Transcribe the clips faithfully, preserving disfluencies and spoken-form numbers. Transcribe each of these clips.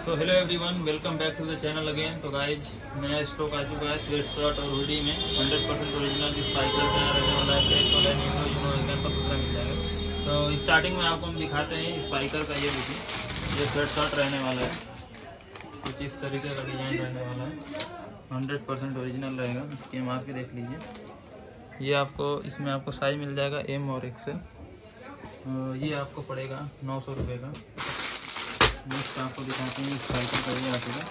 So hello everyone, welcome back to the channel again. तो guys नया stock आ चुका है स्वेट शर्ट और हुडी में हंड्रेड परसेंट ओरिजिनल स्पाइकर का रहने वाला है। ब्लैक वाला नीलो यूनो कैंपस दूसरा मिल जाएगा। तो स्टार्टिंग में आपको हम दिखाते हैं स्पाइकर का। ये देखिए, ये स्वेट शर्ट रहने वाला है, कुछ इस तरीके का डिज़ाइन रहने वाला है, हंड्रेड परसेंट ओरिजिनल रहेगा। इसकी एम आर पी देख लीजिए। ये आपको इसमें आपको साइज मिल जाएगा एम और एक्सेल। ये आपको पड़ेगा नौ सौ रुपये का। नेक्स्ट आपको दिखाते हैं स्पाइकर का। ये आते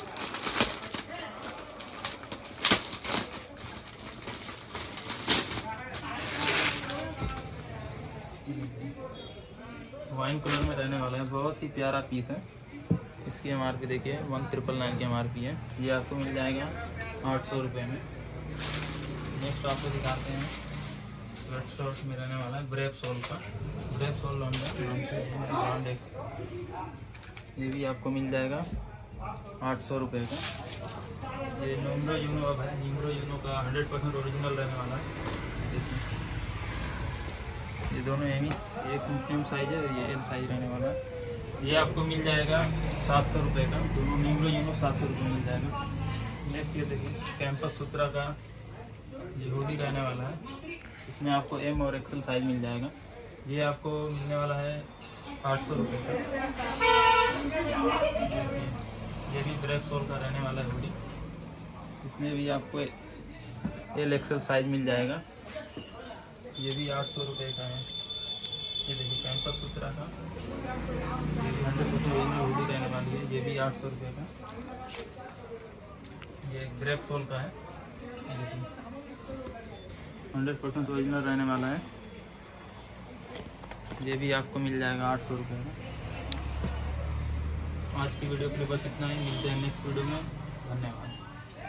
वाइन कलर में रहने वाला है, बहुत ही प्यारा पीस है। इसकी एम आर पी देखिए वन ट्रिपल नाइन की एम आर पी है। ये आपको मिल जाएगा आठ सौ रुपये में। नेक्स्ट आपको दिखाते हैं स्वेट शर्ट में रहने वाला है ब्रेप सोल का। ब्रेप सोल ब्रांड एक, ये भी आपको मिल जाएगा आठ सौ रुपये का। ये निम्रो यूनो अब है, निम्रो यूनो का हंड्रेड परसेंट ओरिजिनल रहने वाला है। देखिए ये दोनों एम एक मीडियम साइज है, ये एल साइज रहने वाला है। ये आपको मिल जाएगा सात सौ रुपये का। दोनों निम्रो यूनो सात सौ रुपये मिल जाएगा। नेक्स्ट ये देखिए कैंपस सूत्रा का ये हुडी रहने वाला है। इसमें आपको एम और एक्सेल साइज मिल जाएगा। ये आपको मिलने वाला है आठ सौ रुपये का। ये भी ब्रेक सोल का रहने वाला है हुडी। इसमें भी आपको एल एक्सेल साइज मिल जाएगा। ये भी आठ सौ रुपये का है। ये देखिए कैंपस सूत्रा का, ये भी हंड्रेड परसेंट हुडी रहने वाली है। ये भी आठ सौ रुपये का। ये ब्रेक सोल का है, देखिए हंड्रेड परसेंट ओरिजिनल रहने वाला है। ये भी आपको मिल जाएगा आठ सौ रुपये का। आज की वीडियो के लिए बस इतना ही। मिलते हैं नेक्स्ट वीडियो में। धन्यवाद।